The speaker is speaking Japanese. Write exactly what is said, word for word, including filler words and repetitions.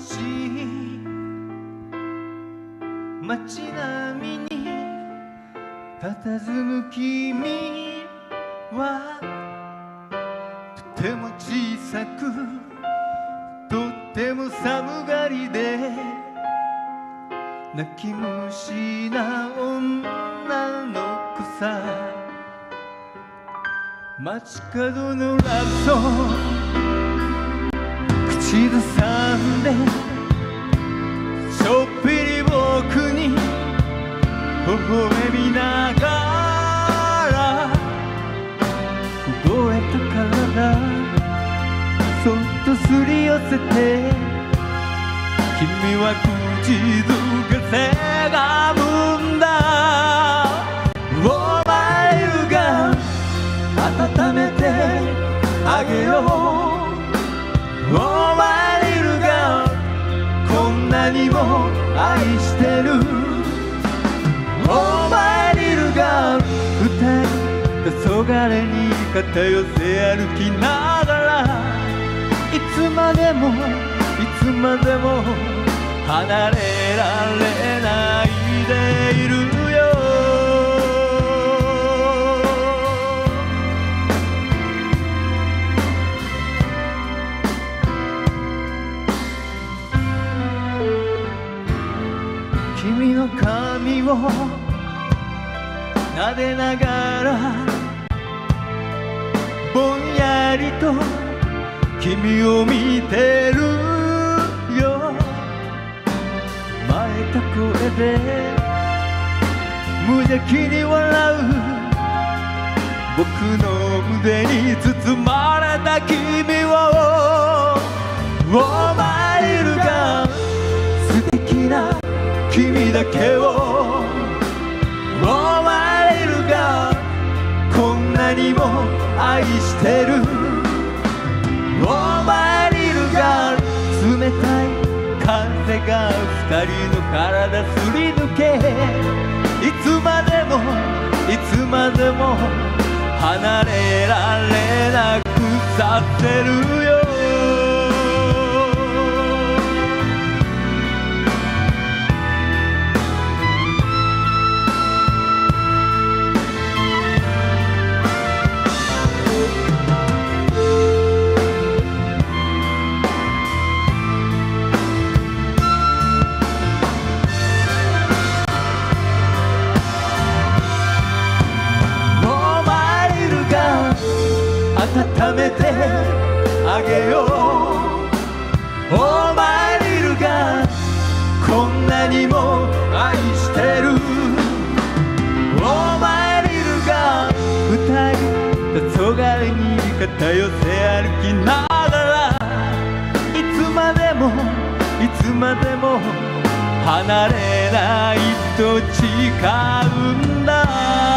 しい街並みに佇む君はとても小さくとっても寒がりで泣き虫な女の子さ。街角のラブソング口ずさんでちょっぴり僕に微笑みながら凍えた体そっとすり寄せて君は口づけせがむんだ。お前いるが温めてあげよう。お前いるがこんなにも愛してる。お前いるが二人黄昏に肩寄せ歩きながらいつまでもいつまでも離れられないでいるよ。君の髪を撫でながらぼんやりと君を見てるよ。前た声で無邪気に笑う僕の腕に包まれた君を。お前いるが素敵な君だけを。お前いるがこんなにも愛してる。お前いるが冷たい風が二人の体すり抜けいつまでもいつまでも離れられなくさせるよ。温めてあげよう。お前いるがこんなにも愛してる。お前いるが二人黄昏に肩寄せ歩きながらいつまでもいつまでも離れないと誓うんだ。